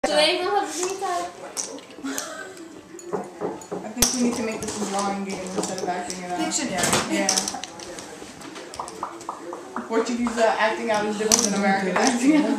Today we'll have to time. I think we need to make this a drawing game instead of acting it out. Dictionary. Yeah. Portuguese acting out is different than American acting out.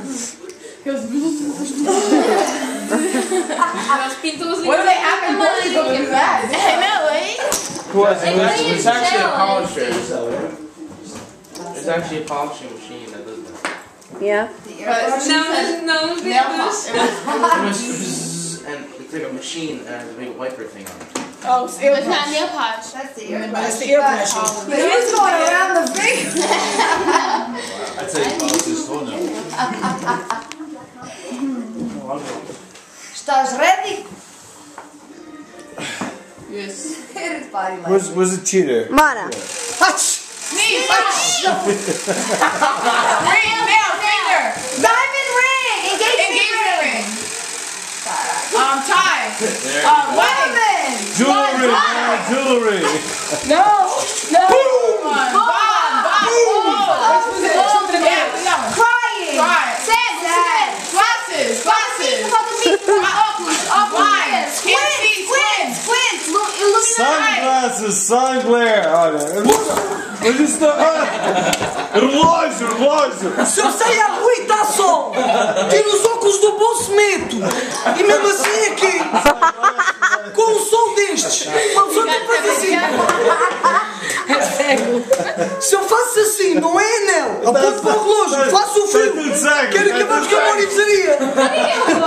What do they have in Portugal to do that? I know, right? It's actually a polisher. It's actually a polishing machine that does that. Yeah. No, It was and it's like a machine that has a big wiper thing on it. Oh, it's It's not nail polish. That's the ear. That's the airbrush. But he's going around the finger. I'd say polish his toenail. Estás ready? Yes. Hit his body like Where's the cheater? Bora. Knee, ring, nail, finger. diamond ring! Engagement ring! Tie. Wedding. Jewelry, man, jewelry. No. Bond. Crying! Sad! Glasses. Sunglasses, sun glare. Olha, mas isso não é. Relógio. Se eu sair à rua e está sol, tiro os óculos do bolso, meto. E mesmo assim aqui, com um som destes, uma pessoa tem que fazer assim. É cego. Se eu faço assim, não é anel, aponto para o relógio, faço o fio. Quero acabar com a monetizaria.